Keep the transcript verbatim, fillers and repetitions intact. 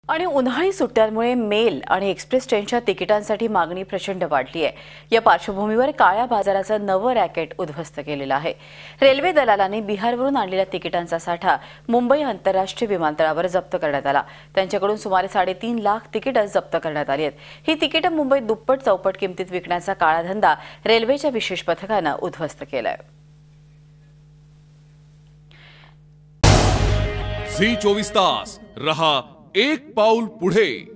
आणि उन्हाळी सुट्ट्यांमुळे मेल आणि एक्सप्रेस ट्रेनच्या तिकिटांसाठी मागणी प्रचंड वाढली आहे। या पार्श्वभूमीवर काळ्या बाजाराचं नवं रॅकेट उद्ध्वस्त केलेलं आहे। रेल्वे दलालांनी बिहारवरून आणलेल्या तिकिटांचा साठा मुंबई आंतरराष्ट्रीय विमानतळावर जप्त करण्यात आला। त्यांच्याकडून सुमारे साडेतीन लाख तिकीटं जप्त करण्यात आली आहेत। ही तिकीटं मुंबईत दुप्पट चौपट किमतीत विकण्याचा काळा धंदा रेल्वेच्या विशेष पथकानं उद्ध्वस्त केलाय। झी चोवीस तास रहा एक पाऊल पुढे।